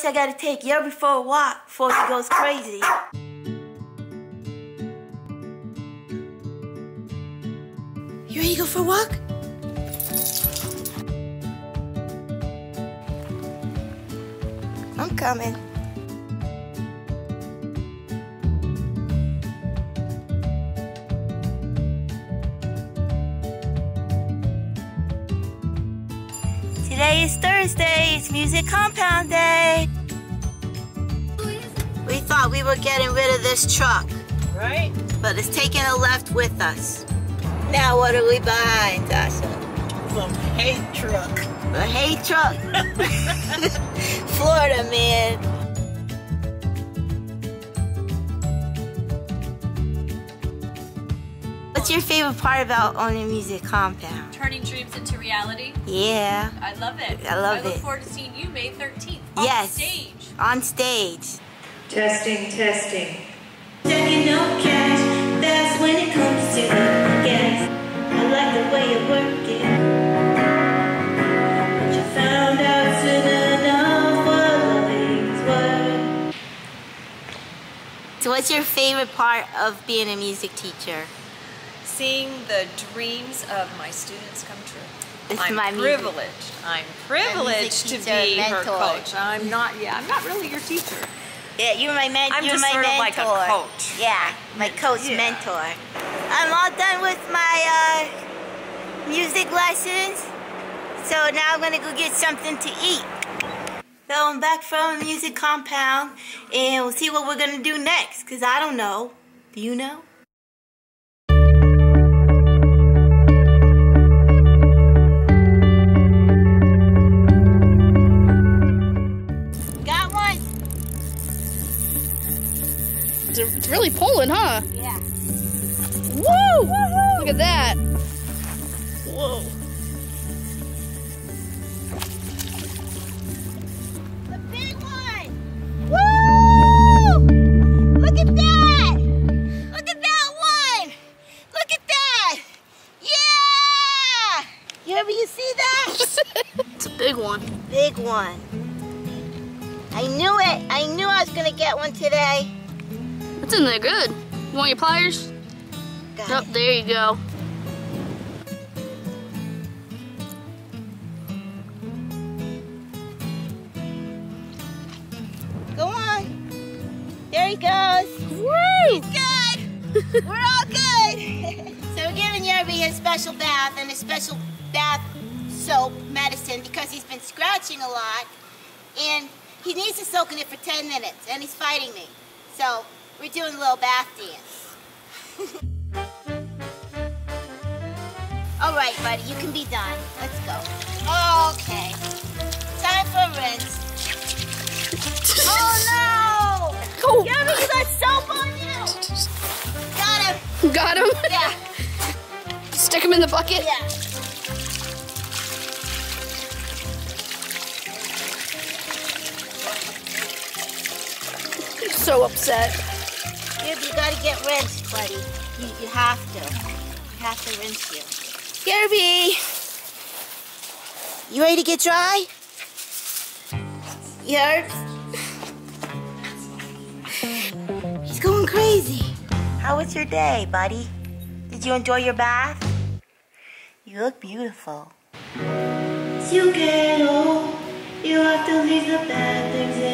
First, I gotta take Yerby for a walk before he goes crazy. You ready to go for a walk? I'm coming. Today is Thursday, it's Music Compound Day. We thought we were getting rid of this truck. Right? But it's taking a left with us. Now what are we behind, Tasha? Some hay truck. A hay truck. Florida, man. What's your favorite part about owning Music Compound? Turning dreams into reality. Yeah. I love it. I love it. I look forward to seeing you May 13th Yes. on stage. On stage. Testing, testing. Checking no cash, that's when it comes to gas. I like the way you work it. But you found out soon enough what loving's worth. So what's your favorite part of being a music teacher? Seeing the dreams of my students come true. I'm privileged. I'm privileged to be her coach. I'm not really your teacher. Yeah, you're my mentor. I'm just sort of like a coach. Yeah, my coach mentor. I'm all done with my music lessons. So now I'm gonna go get something to eat. So I'm back from the Music Compound and we'll see what we're gonna do next, cause I don't know. Do you know? It's really pulling, huh? Yeah. Woo! Look at that. Whoa. The big one! Woo! Look at that! Look at that one! Look at that! Yeah! Yerby, you see that? It's a big one. Big one. I knew it. I knew I was gonna get one today. It's in there good. You want your pliers? Got Oh, it. there you go. Go on. There he goes. Woo! He's good. We're all good. So we're giving Yerby his special bath and his special bath soap medicine because he's been scratching a lot and he needs to soak in it for 10 minutes and he's fighting me. So we're doing a little bath dance. All right, buddy, you can be done. Let's go. Okay. Time for a rinse. Oh no! Oh. Yerby, you got soap on you! Got him! Got him? Yeah. Stick him in the bucket? Yeah. I'm so upset. Yerby, you gotta get rinsed, buddy. You have to. You have to rinse you. Yerby! You ready to get dry? Yerb? He's going crazy. How was your day, buddy? Did you enjoy your bath? You look beautiful. As you get old, you have to leave the bad things